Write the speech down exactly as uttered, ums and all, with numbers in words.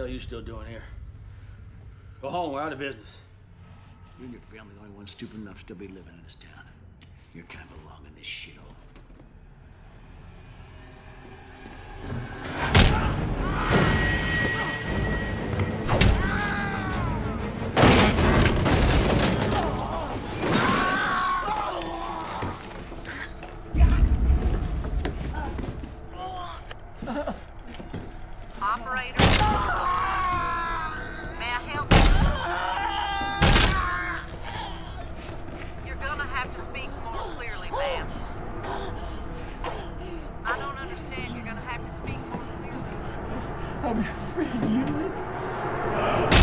are you still doing here? Go home, we're out of business. You and your family are the only ones stupid enough to still be living in this town. You can't belong in this shithole. Operator, may I help you? You're gonna have to speak more clearly, ma'am. I don't understand. You're gonna have to speak more clearly. I'm your friend, you.